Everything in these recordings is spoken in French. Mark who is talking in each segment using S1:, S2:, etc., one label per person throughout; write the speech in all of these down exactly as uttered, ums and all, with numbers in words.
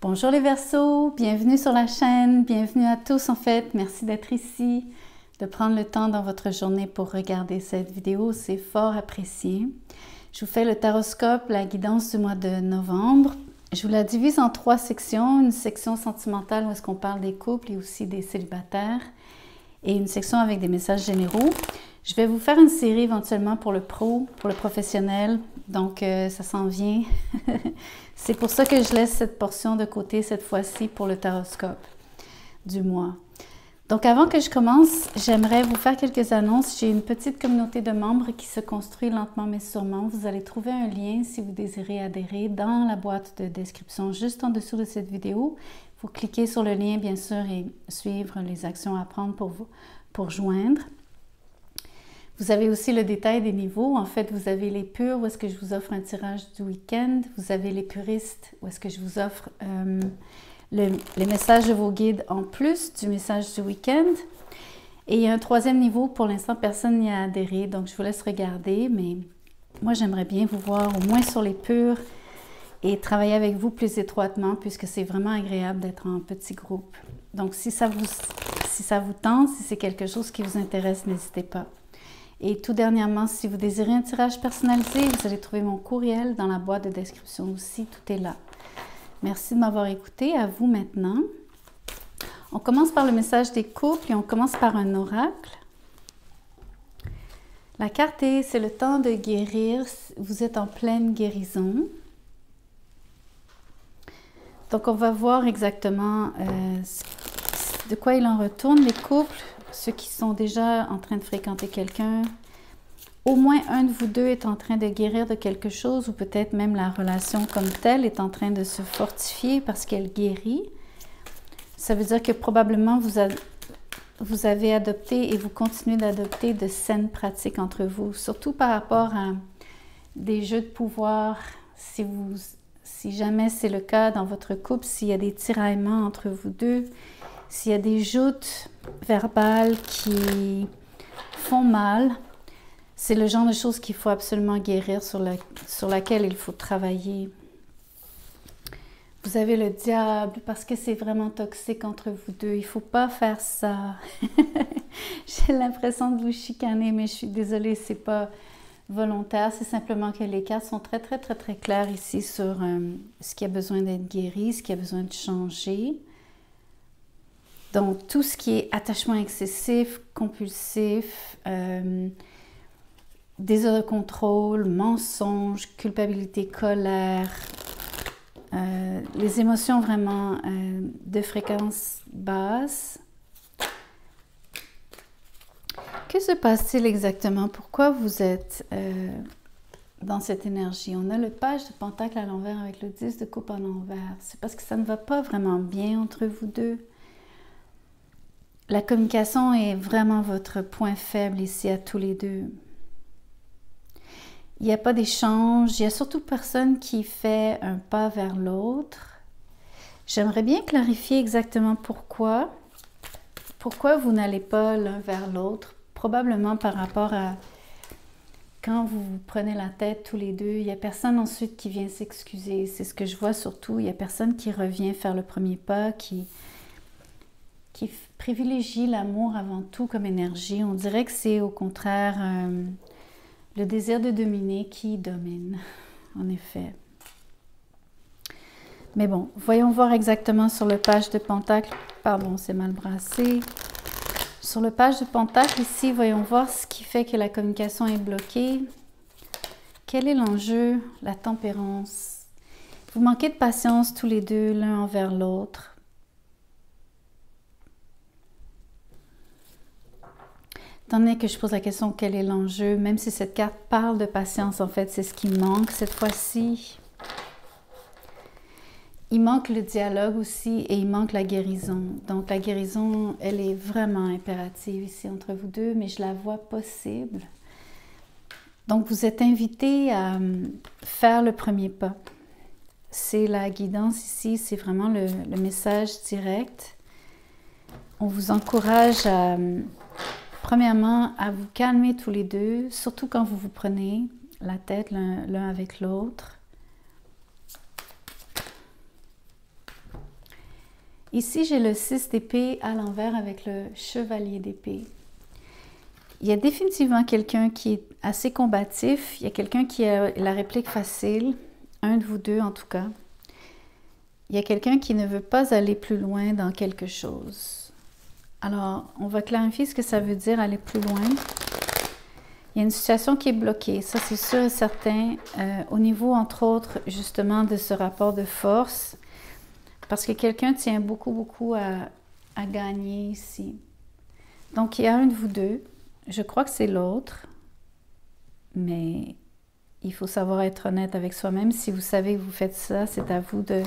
S1: Bonjour les Verseaux, bienvenue sur la chaîne, bienvenue à tous en fait, merci d'être ici, de prendre le temps dans votre journée pour regarder cette vidéo, c'est fort apprécié. Je vous fais le taroscope, la guidance du mois de novembre. Je vous la divise en trois sections, une section sentimentale où est-ce qu'on parle des couples et aussi des célibataires, et une section avec des messages généraux. Je vais vous faire une série éventuellement pour le pro, pour le professionnel, donc euh, ça s'en vient. C'est pour ça que je laisse cette portion de côté cette fois-ci pour le taroscope du mois. Donc avant que je commence, j'aimerais vous faire quelques annonces. J'ai une petite communauté de membres qui se construit lentement mais sûrement. Vous allez trouver un lien si vous désirez adhérer dans la boîte de description juste en dessous de cette vidéo. Il faut cliquer sur le lien bien sûr et suivre les actions à prendre pour vous, pour joindre. Vous avez aussi le détail des niveaux. En fait, vous avez les purs où est-ce que je vous offre un tirage du week-end. Vous avez les puristes où est-ce que je vous offre euh, le, les messages de vos guides en plus du message du week-end. Et il y a un troisième niveau. Pour l'instant, personne n'y a adhéré, donc je vous laisse regarder. Mais moi, j'aimerais bien vous voir au moins sur les purs et travailler avec vous plus étroitement puisque c'est vraiment agréable d'être en petit groupe. Donc, si ça vous, si ça vous tente, si c'est quelque chose qui vous intéresse, n'hésitez pas. Et tout dernièrement, si vous désirez un tirage personnalisé, vous allez trouver mon courriel dans la boîte de description aussi, tout est là. Merci de m'avoir écouté, à vous maintenant. On commence par le message des couples et on commence par un oracle. La carte est, c'est le temps de guérir, vous êtes en pleine guérison. Donc on va voir exactement euh, de quoi il en retourne, les couples. Ceux qui sont déjà en train de fréquenter quelqu'un, au moins un de vous deux est en train de guérir de quelque chose ou peut-être même la relation comme telle est en train de se fortifier parce qu'elle guérit. Ça veut dire que probablement vous, a, vous avez adopté et vous continuez d'adopter de saines pratiques entre vous, surtout par rapport à des jeux de pouvoir. Si, vous, si jamais c'est le cas dans votre couple, s'il y a des tiraillements entre vous deux, s'il y a des joutes verbales qui font mal, c'est le genre de choses qu'il faut absolument guérir, sur, la, sur laquelle il faut travailler. Vous avez le diable parce que c'est vraiment toxique entre vous deux. Il ne faut pas faire ça. J'ai l'impression de vous chicaner, mais je suis désolée, ce n'est pas volontaire. C'est simplement que les cartes sont très, très, très, très claires ici sur euh, ce qui a besoin d'être guéri, ce qui a besoin de changer. Donc, tout ce qui est attachement excessif, compulsif, euh, désir de contrôle, mensonge, culpabilité, colère, euh, les émotions vraiment euh, de fréquence basse. Que se passe-t-il exactement? Pourquoi vous êtes euh, dans cette énergie? On a le page de pentacle à l'envers avec le dix de coupe à l'envers. C'est parce que ça ne va pas vraiment bien entre vous deux. La communication est vraiment votre point faible ici à tous les deux. Il n'y a pas d'échange, il n'y a surtout personne qui fait un pas vers l'autre. J'aimerais bien clarifier exactement pourquoi. Pourquoi vous n'allez pas l'un vers l'autre. Probablement par rapport à quand vous vous prenez la tête tous les deux. Il n'y a personne ensuite qui vient s'excuser. C'est ce que je vois surtout. Il n'y a personne qui revient faire le premier pas, qui... qui privilégie l'amour avant tout comme énergie. On dirait que c'est au contraire euh, le désir de dominer qui domine, en effet. Mais bon, voyons voir exactement sur le page de pentacle. Pardon, c'est mal brassé. Sur le page de pentacle ici, voyons voir ce qui fait que la communication est bloquée. Quel est l'enjeu? La tempérance. Vous manquez de patience tous les deux, l'un envers l'autre. Étant donné que je pose la question quel est l'enjeu, même si cette carte parle de patience, en fait, c'est ce qui manque cette fois-ci. Il manque le dialogue aussi et il manque la guérison. Donc la guérison, elle est vraiment impérative ici entre vous deux, mais je la vois possible. Donc vous êtes invité à faire le premier pas. C'est la guidance ici, c'est vraiment le, le message direct. On vous encourage à... Premièrement, à vous calmer tous les deux, surtout quand vous vous prenez la tête l'un avec l'autre. Ici, j'ai le six d'épée à l'envers avec le chevalier d'épée. Il y a définitivement quelqu'un qui est assez combatif. Il y a quelqu'un qui a la réplique facile. Un de vous deux, en tout cas. Il y a quelqu'un qui ne veut pas aller plus loin dans quelque chose. Alors, on va clarifier ce que ça veut dire aller plus loin. Il y a une situation qui est bloquée. Ça, c'est sûr et certain. Euh, au niveau, entre autres, justement, de ce rapport de force. Parce que quelqu'un tient beaucoup, beaucoup à, à gagner ici. Donc, il y a un de vous deux. Je crois que c'est l'autre, mais il faut savoir être honnête avec soi-même. Si vous savez que vous faites ça, c'est à vous de,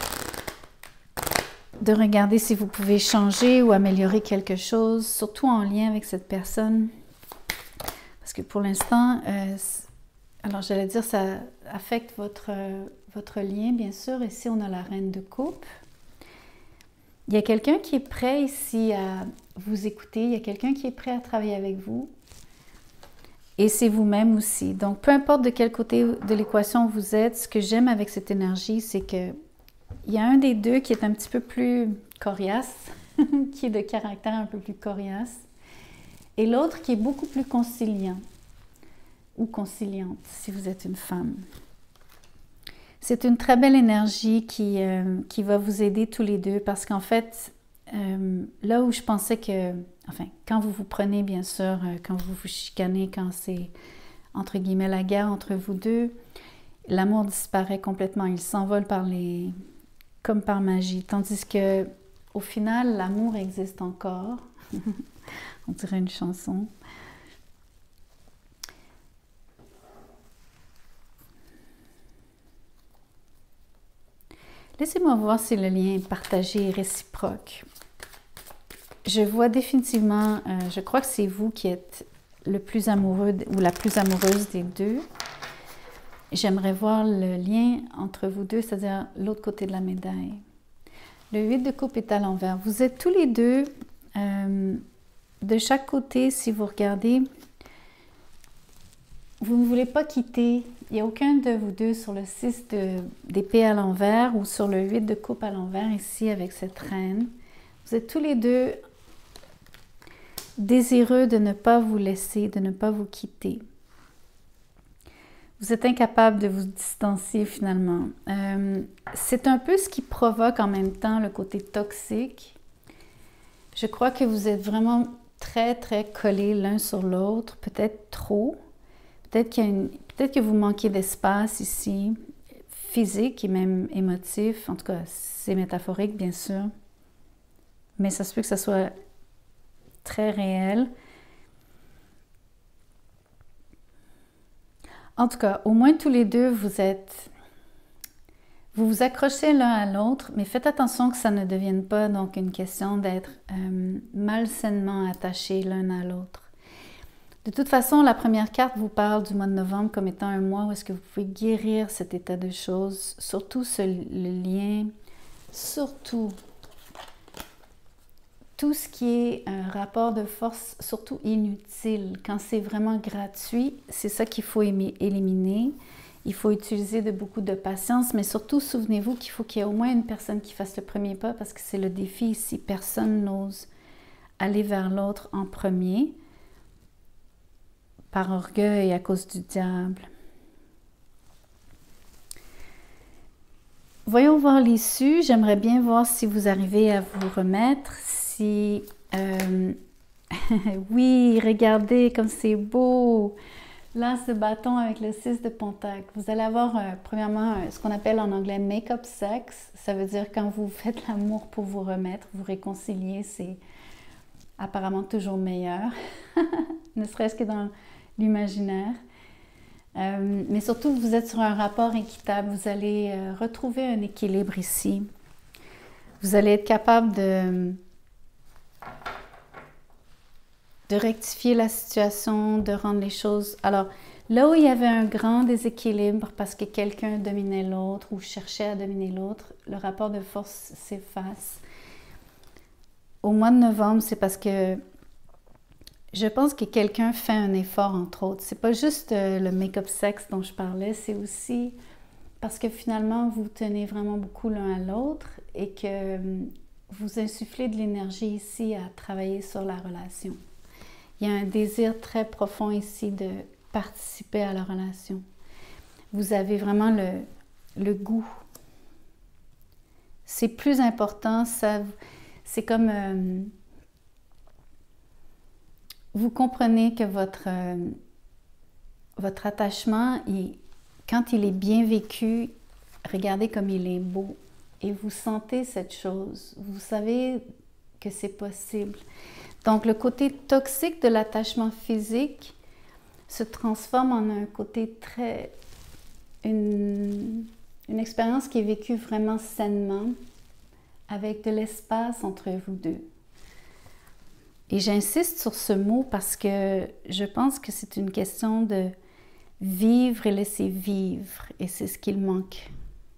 S1: de regarder si vous pouvez changer ou améliorer quelque chose, surtout en lien avec cette personne. Parce que pour l'instant, euh, alors j'allais dire, ça affecte votre, euh, votre lien, bien sûr. Ici, on a la reine de coupe. Il y a quelqu'un qui est prêt ici à vous écouter. Il y a quelqu'un qui est prêt à travailler avec vous. Et c'est vous-même aussi. Donc, peu importe de quel côté de l'équation vous êtes, ce que j'aime avec cette énergie, c'est que il y a un des deux qui est un petit peu plus coriace, qui est de caractère un peu plus coriace, et l'autre qui est beaucoup plus conciliant ou conciliante, si vous êtes une femme. C'est une très belle énergie qui, euh, qui va vous aider tous les deux parce qu'en fait, euh, là où je pensais que, enfin, quand vous vous prenez, bien sûr, euh, quand vous vous chicanez, quand c'est, entre guillemets, la guerre entre vous deux, l'amour disparaît complètement. Il s'envole par les, comme par magie. Tandis que, au final, l'amour existe encore. On dirait une chanson. Laissez-moi voir si le lien est partagé et réciproque. Je vois définitivement, euh, je crois que c'est vous qui êtes le plus amoureux ou la plus amoureuse des deux. J'aimerais voir le lien entre vous deux, c'est-à-dire l'autre côté de la médaille. Le huit de coupe est à l'envers. Vous êtes tous les deux, euh, de chaque côté, si vous regardez, vous ne voulez pas quitter. Il n'y a aucun de vous deux sur le six d'épée à l'envers ou sur le huit de coupe à l'envers ici avec cette reine. Vous êtes tous les deux désireux de ne pas vous laisser, de ne pas vous quitter. Vous êtes incapable de vous distancier finalement. Euh, c'est un peu ce qui provoque en même temps le côté toxique. Je crois que vous êtes vraiment très, très collés l'un sur l'autre, peut-être trop. Peut-être qu'il y a une, peut-être que vous manquez d'espace ici, physique et même émotif. En tout cas, c'est métaphorique, bien sûr. Mais ça se peut que ça soit très réel. En tout cas, au moins tous les deux, vous êtes... Vous vous accrochez l'un à l'autre, mais faites attention que ça ne devienne pas donc une question d'être euh, malsainement attachés l'un à l'autre. De toute façon, la première carte vous parle du mois de novembre comme étant un mois où est-ce que vous pouvez guérir cet état de choses, surtout ce, le lien, surtout tout ce qui est un rapport de force, surtout inutile. Quand c'est vraiment gratuit, c'est ça qu'il faut éliminer. Il faut utiliser de beaucoup de patience, mais surtout, souvenez-vous qu'il faut qu'il y ait au moins une personne qui fasse le premier pas parce que c'est le défi ici. Personne n'ose aller vers l'autre en premier. Par orgueil à cause du diable. Voyons voir l'issue. J'aimerais bien voir si vous arrivez à vous remettre. Si... Euh, oui, regardez comme c'est beau. Là, ce bâton avec le six de pentacle. Vous allez avoir, euh, premièrement, euh, ce qu'on appelle en anglais « make-up sex ». Ça veut dire quand vous faites l'amour pour vous remettre, vous réconcilier, c'est apparemment toujours meilleur. Ne serait-ce que dans l'imaginaire. Euh, mais surtout, vous êtes sur un rapport équitable. Vous allez euh, retrouver un équilibre ici. Vous allez être capable de, de rectifier la situation, de rendre les choses... Alors, là où il y avait un grand déséquilibre parce que quelqu'un dominait l'autre ou cherchait à dominer l'autre, le rapport de force s'efface. Au mois de novembre, c'est parce que je pense que quelqu'un fait un effort, entre autres. C'est pas juste euh, le make-up sex dont je parlais, c'est aussi parce que finalement, vous tenez vraiment beaucoup l'un à l'autre et que euh, vous insufflez de l'énergie ici à travailler sur la relation. Il y a un désir très profond ici de participer à la relation. Vous avez vraiment le, le goût. C'est plus important, ça, c'est comme... Euh, vous comprenez que votre, euh, votre attachement, il, quand il est bien vécu, regardez comme il est beau. Et vous sentez cette chose. Vous savez que c'est possible. Donc, le côté toxique de l'attachement physique se transforme en un côté très... Une, une expérience qui est vécue vraiment sainement, avec de l'espace entre vous deux. Et j'insiste sur ce mot parce que je pense que c'est une question de vivre et laisser vivre. Et c'est ce qu'il manque.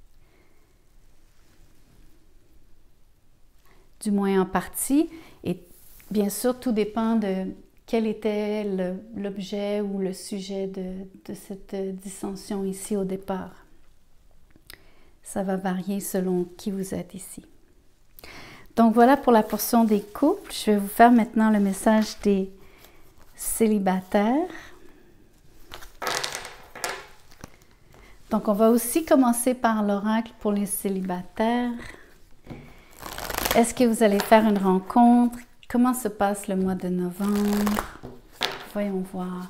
S1: Du moins en partie. Et bien sûr, tout dépend de quel était l'objet ou le sujet de, de cette dissension ici au départ. Ça va varier selon qui vous êtes ici. Donc voilà pour la portion des couples. Je vais vous faire maintenant le message des célibataires. Donc on va aussi commencer par l'oracle pour les célibataires. Est-ce que vous allez faire une rencontre? Comment se passe le mois de novembre? Voyons voir.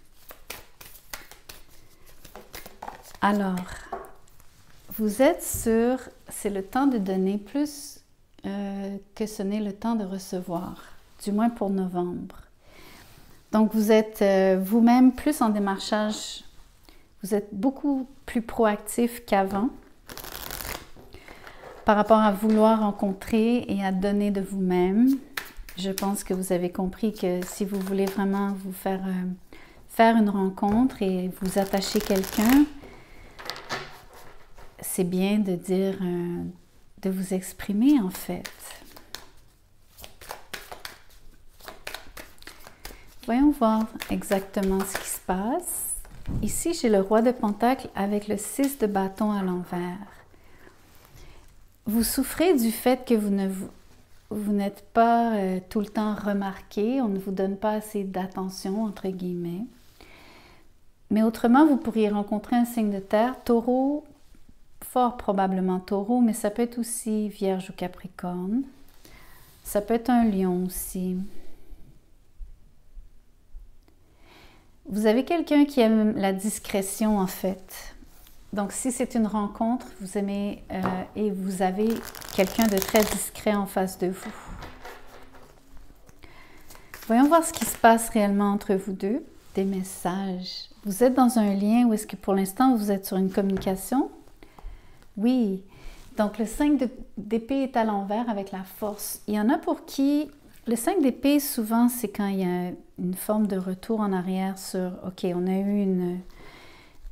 S1: Alors, vous êtes sur, c'est le temps de donner plus euh, que ce n'est le temps de recevoir, du moins pour novembre. Donc, vous êtes euh, vous-même plus en démarchage, vous êtes beaucoup plus proactif qu'avant par rapport à vouloir rencontrer et à donner de vous-même. Je pense que vous avez compris que si vous voulez vraiment vous faire, euh, faire une rencontre et vous attacher quelqu'un, c'est bien de dire, euh, de vous exprimer en fait. Voyons voir exactement ce qui se passe. Ici, j'ai le roi de Pentacle avec le six de bâton à l'envers. Vous souffrez du fait que vous ne vous Vous n'êtes pas euh, tout le temps remarqué, on ne vous donne pas assez d'attention, entre guillemets. Mais autrement, vous pourriez rencontrer un signe de terre, taureau, fort probablement taureau, mais ça peut être aussi vierge ou capricorne. Ça peut être un lion aussi. Vous avez quelqu'un qui aime la discrétion, en fait. Donc, si c'est une rencontre, vous aimez euh, et vous avez quelqu'un de très discret en face de vous. Voyons voir ce qui se passe réellement entre vous deux. Des messages. Vous êtes dans un lien ou est-ce que pour l'instant, vous êtes sur une communication? Oui. Donc, le cinq d'épée est à l'envers avec la force. Il y en a pour qui... Le cinq d'épée, souvent, c'est quand il y a une forme de retour en arrière sur « OK, on a eu une discorde. »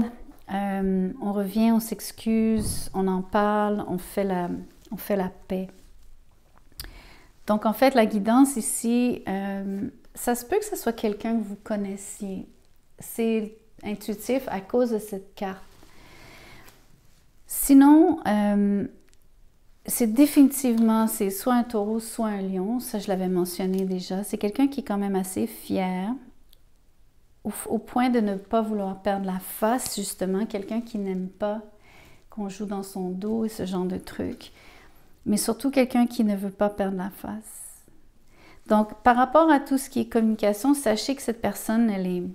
S1: Euh, on revient, on s'excuse, on en parle, on fait, la, on fait la paix. Donc, en fait, la guidance ici, euh, ça se peut que ce soit quelqu'un que vous connaissiez. C'est intuitif à cause de cette carte. Sinon, euh, c'est définitivement, c'est soit un taureau, soit un lion. Ça, je l'avais mentionné déjà. C'est quelqu'un qui est quand même assez fier. Au point de ne pas vouloir perdre la face, justement, quelqu'un qui n'aime pas qu'on joue dans son dos et ce genre de trucs, mais surtout quelqu'un qui ne veut pas perdre la face. Donc, par rapport à tout ce qui est communication, sachez que cette personne, elle est...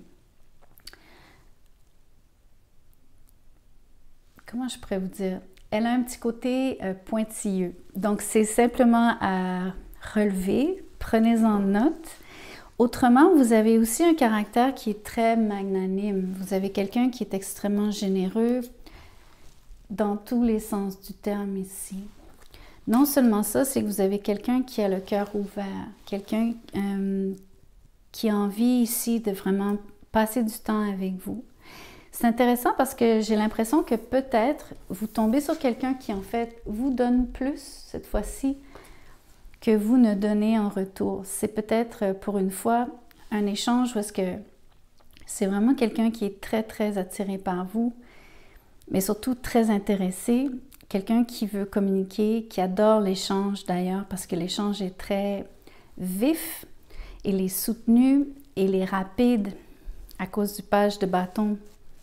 S1: Comment je pourrais vous dire? Elle a un petit côté euh, pointilleux. Donc, c'est simplement à relever, prenez-en note. Autrement, vous avez aussi un caractère qui est très magnanime. Vous avez quelqu'un qui est extrêmement généreux dans tous les sens du terme ici. Non seulement ça, c'est que vous avez quelqu'un qui a le cœur ouvert, quelqu'un euh, qui a envie ici de vraiment passer du temps avec vous. C'est intéressant parce que j'ai l'impression que peut-être vous tombez sur quelqu'un qui en fait vous donne plus cette fois-ci que vous ne donnez en retour. C'est peut-être pour une fois un échange où est-ce que c'est vraiment quelqu'un qui est très, très attiré par vous, mais surtout très intéressé. quelqu'un qui veut communiquer, qui adore l'échange d'ailleurs, parce que l'échange est très vif, il est soutenu, il est rapide à cause du page de bâton.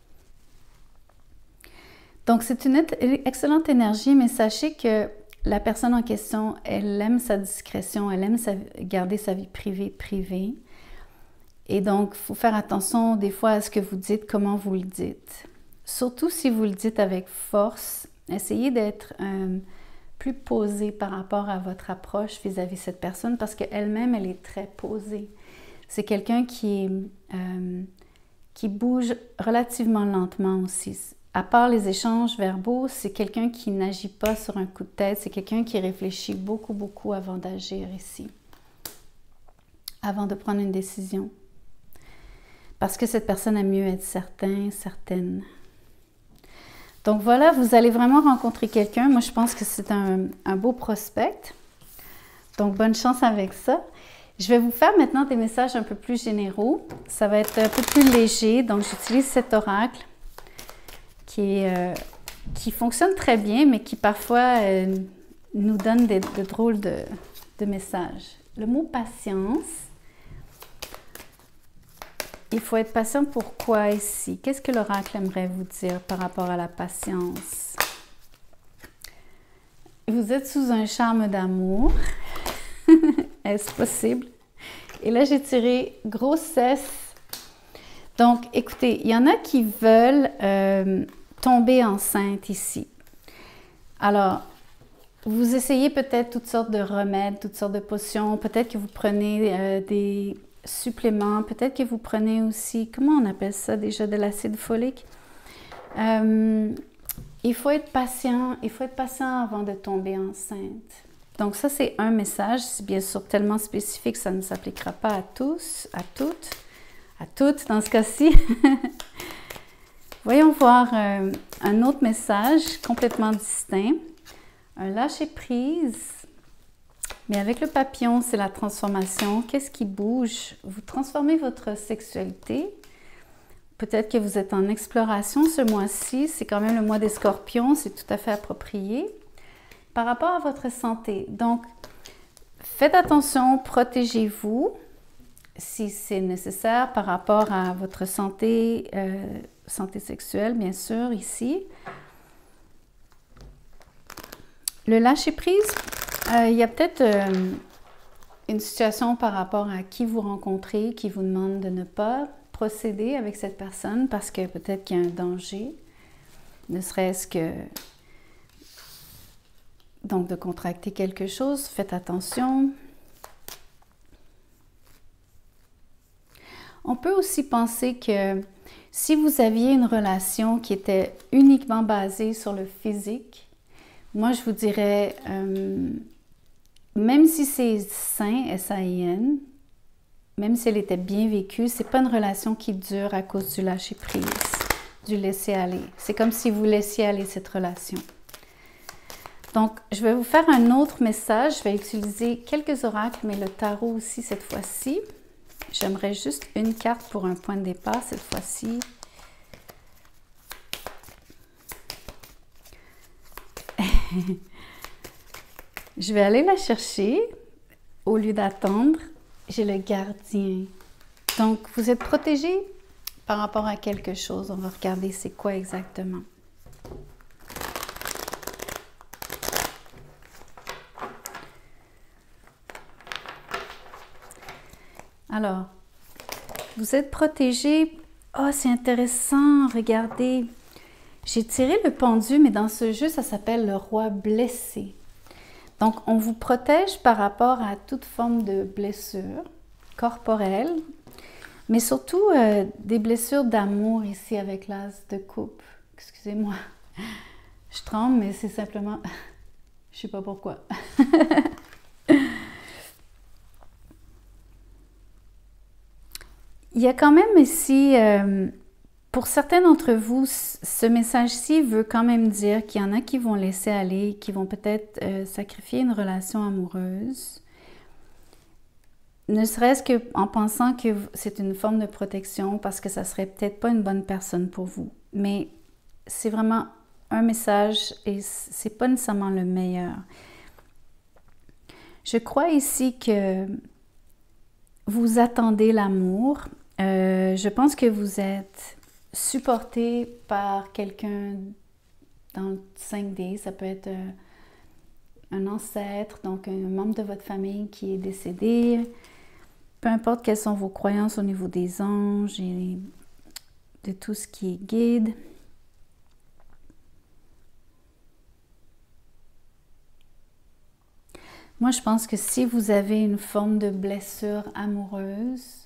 S1: Donc, c'est une excellente énergie, mais sachez que la personne en question, elle aime sa discrétion, elle aime sa, garder sa vie privée privée. Et donc, il faut faire attention des fois à ce que vous dites, comment vous le dites. Surtout si vous le dites avec force, essayez d'être euh, plus posé par rapport à votre approche vis-à-vis de cette personne parce qu'elle-même, elle est très posée. C'est quelqu'un qui, euh, qui bouge relativement lentement aussi. À part les échanges verbaux, c'est quelqu'un qui n'agit pas sur un coup de tête, c'est quelqu'un qui réfléchit beaucoup, beaucoup avant d'agir ici, avant de prendre une décision. Parce que cette personne aime mieux être certain, certaine. Donc voilà, vous allez vraiment rencontrer quelqu'un. Moi, je pense que c'est un, un beau prospect. Donc, bonne chance avec ça. Je vais vous faire maintenant des messages un peu plus généraux. Ça va être un peu plus léger. Donc, j'utilise cet oracle qui, est, euh, qui fonctionne très bien, mais qui parfois euh, nous donne des, de drôles de, de messages. Le mot patience. Il faut être patient pour quoi ici? Qu'est-ce que l'oracle aimerait vous dire par rapport à la patience? Vous êtes sous un charme d'amour. Est-ce possible? Et là, j'ai tiré grossesse. Donc, écoutez, il y en a qui veulent euh, tomber enceinte ici. Alors, vous essayez peut-être toutes sortes de remèdes, toutes sortes de potions. Peut-être que vous prenez euh, des suppléments. Peut-être que vous prenez aussi, comment on appelle ça déjà, de l'acide folique. Euh, il faut être patient. Il faut être patient avant de tomber enceinte. Donc, ça, c'est un message. C'est bien sûr tellement spécifique, ça ne s'appliquera pas à tous, à toutes, à toutes dans ce cas-ci. Voyons voir euh, un autre message complètement distinct. Un lâcher-prise. Mais avec le papillon, c'est la transformation. Qu'est-ce qui bouge? Vous transformez votre sexualité. Peut-être que vous êtes en exploration ce mois-ci. C'est quand même le mois des scorpions. C'est tout à fait approprié. Par rapport à votre santé, donc, faites attention, protégez-vous si c'est nécessaire par rapport à votre santé, euh, santé sexuelle, bien sûr, ici. Le lâcher-prise, euh, il y a peut-être euh, une situation par rapport à qui vous rencontrez, qui vous demande de ne pas procéder avec cette personne parce que peut-être qu'il y a un danger, ne serait-ce que donc, de contracter quelque chose, faites attention. On peut aussi penser que si vous aviez une relation qui était uniquement basée sur le physique, moi, je vous dirais, euh, même si c'est sain, S A I N, même si elle était bien vécue, ce n'est pas une relation qui dure à cause du lâcher-prise, du laisser-aller. C'est comme si vous laissiez aller cette relation. Donc, je vais vous faire un autre message. Je vais utiliser quelques oracles, mais le tarot aussi cette fois-ci. J'aimerais juste une carte pour un point de départ cette fois-ci. Je vais aller la chercher au lieu d'attendre. J'ai le gardien. Donc, vous êtes protégé par rapport à quelque chose. On va regarder c'est quoi exactement. Alors, vous êtes protégé. Oh, c'est intéressant. Regardez. J'ai tiré le pendu, mais dans ce jeu, ça s'appelle le roi blessé. Donc, on vous protège par rapport à toute forme de blessure corporelle, mais surtout euh, des blessures d'amour ici avec l'as de coupe. Excusez-moi. Je tremble, mais c'est simplement... Je ne sais pas pourquoi. Il y a quand même ici, euh, pour certains d'entre vous, ce message-ci veut quand même dire qu'il y en a qui vont laisser aller, qui vont peut-être euh, sacrifier une relation amoureuse, ne serait-ce qu'en pensant que c'est une forme de protection parce que ça serait peut-être pas une bonne personne pour vous. Mais c'est vraiment un message et c'est pas nécessairement le meilleur. Je crois ici que vous attendez l'amour. Euh, je pense que vous êtes supporté par quelqu'un dans le cinq D. Ça peut être euh, un ancêtre, donc un membre de votre famille qui est décédé. Peu importe quelles sont vos croyances au niveau des anges et de tout ce qui est guide. Moi, je pense que si vous avez une forme de blessure amoureuse,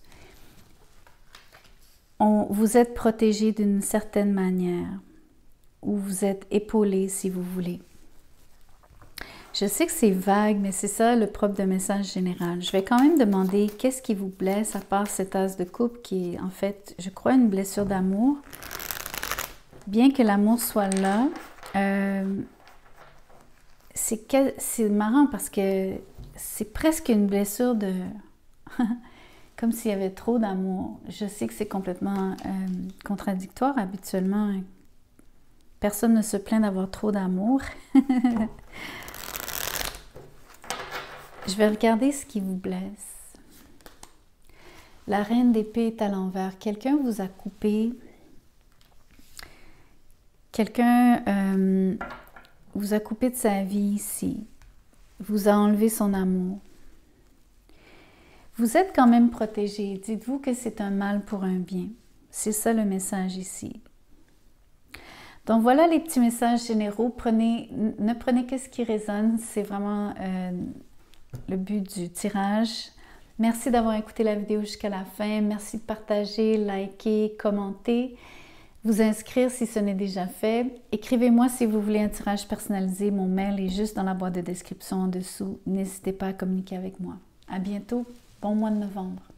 S1: on, vous êtes protégé d'une certaine manière, ou vous êtes épaulé si vous voulez. Je sais que c'est vague, mais c'est ça le propre de message général. Je vais quand même demander qu'est-ce qui vous blesse à part cette as de coupe qui est en fait, je crois, une blessure d'amour. Bien que l'amour soit là, euh, c'est marrant parce que c'est presque une blessure de... comme s'il y avait trop d'amour. Je sais que c'est complètement euh, contradictoire. Habituellement, personne ne se plaint d'avoir trop d'amour. Je vais regarder ce qui vous blesse. La reine d'épée est à l'envers. Quelqu'un vous a coupé. Quelqu'un euh, vous a coupé de sa vie ici. Vous a enlevé son amour. Vous êtes quand même protégé. Dites-vous que c'est un mal pour un bien. C'est ça le message ici. Donc voilà les petits messages généraux. Prenez, ne prenez que ce qui résonne. C'est vraiment euh, le but du tirage. Merci d'avoir écouté la vidéo jusqu'à la fin. Merci de partager, liker, commenter, vous inscrire si ce n'est déjà fait. Écrivez-moi si vous voulez un tirage personnalisé. Mon mail est juste dans la boîte de description en dessous. N'hésitez pas à communiquer avec moi. À bientôt. Bon mois de novembre.